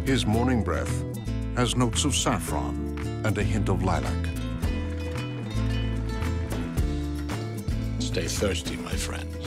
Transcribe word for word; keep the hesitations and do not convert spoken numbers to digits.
His morning breath has notes of saffron and a hint of lilac. Stay thirsty, my friend.